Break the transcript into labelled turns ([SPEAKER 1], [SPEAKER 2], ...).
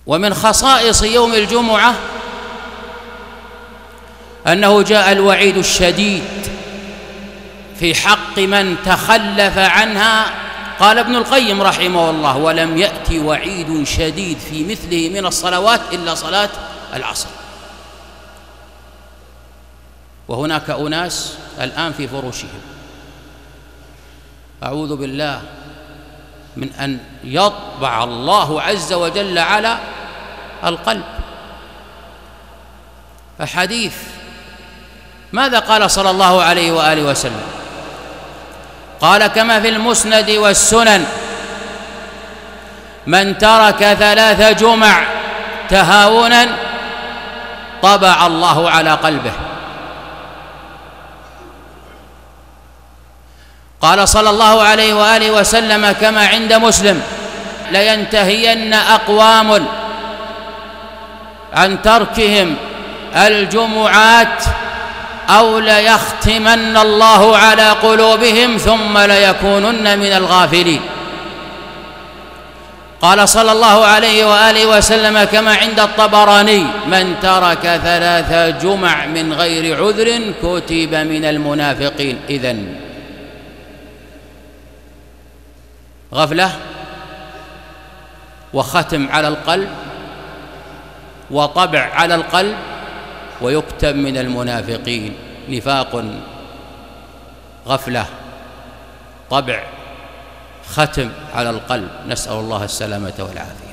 [SPEAKER 1] ومن خصائص يوم الجمعة أنه جاء الوعيد الشديد في حق من تخلف عنها. قال ابن القيم رحمه الله: ولم يأتي وعيد شديد في مثله من الصلوات إلا صلاة العصر. وهناك أناس الآن في فروشهم، أعوذ بالله من أن يطبع الله عز وجل على القلب. فحديث ماذا قال صلى الله عليه وآله وسلم؟ قال كما في المسند والسنن: من ترك 3 جمع تهاونا طبع الله على قلبه. قال صلى الله عليه وآله وسلم كما عند مسلم: لينتهين أقوام عن تركهم الجمعات أو ليختمن الله على قلوبهم ثم ليكونن من الغافلين. قال صلى الله عليه وآله وسلم كما عند الطبراني: من ترك 3 جمع من غير عذر كتب من المنافقين. إذن غفلة وختم على القلب وطبع على القلب، ويكتب من المنافقين. نفاق، غفلة، طبع، ختم على القلب. نسأل الله السلامة والعافية.